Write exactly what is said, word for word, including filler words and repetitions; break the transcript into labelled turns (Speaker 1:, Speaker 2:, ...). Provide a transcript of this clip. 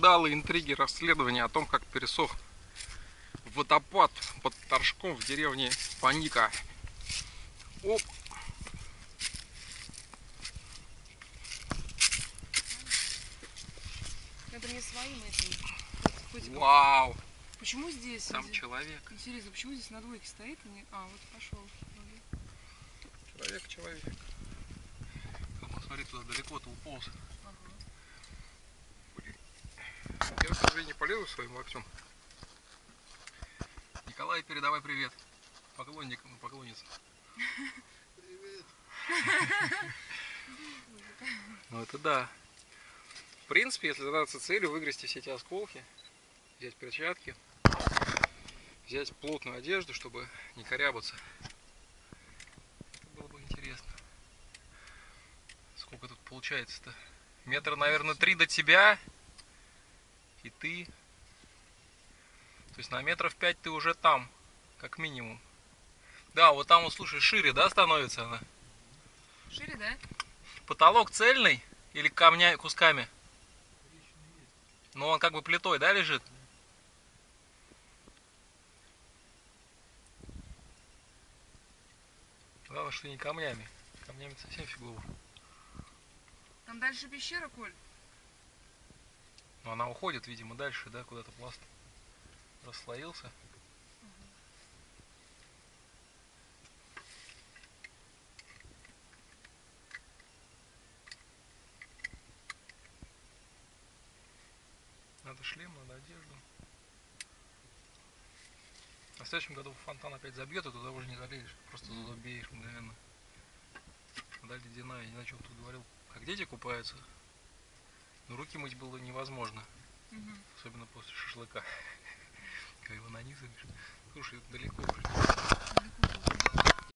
Speaker 1: скандалы, интриги, расследования о том, как пересох водопад под Торжком в деревне Паника. Оп!
Speaker 2: Надо мне своим этим.
Speaker 1: Вау!
Speaker 2: Почему здесь?
Speaker 1: Там
Speaker 2: здесь...
Speaker 1: человек.
Speaker 2: Интересно, почему здесь на двойке стоит? И не... А, вот пошел.
Speaker 1: Человек, человек. Посмотри, туда далеко-то уполз.
Speaker 2: Ага.
Speaker 1: Я разве не полезу своим локтем? Николай, передавай привет поклонникам и поклонницам.
Speaker 3: Привет.
Speaker 1: Ну это да. В принципе, если задаться целью выгрести все эти осколки, взять перчатки, взять плотную одежду, чтобы не корябаться, это было бы интересно. Сколько тут получается-то? Метра, наверное, три до тебя и ты. То есть на метров пять ты уже там, как минимум. Да, вот там вот, слушай, шире, да, становится она?
Speaker 2: Шире, да?
Speaker 1: Потолок цельный или камня кусками? Ну он как бы плитой, да, лежит? Главное, что не камнями. Камнями совсем фигово.
Speaker 2: Там дальше пещера, Коль?
Speaker 1: Но она уходит, видимо, дальше, да, куда-то пласт расслоился. Надо шлем, надо одежду. А в следующем году фонтан опять забьет, и туда уже не залезешь. Просто задубеешь мгновенно. Вода ледяная, я не знаю, что кто говорил. Как дети купаются, но руки мыть было невозможно.
Speaker 2: Угу.
Speaker 1: Особенно после шашлыка. Когда его нанизываешь. Слушай, это далеко уже.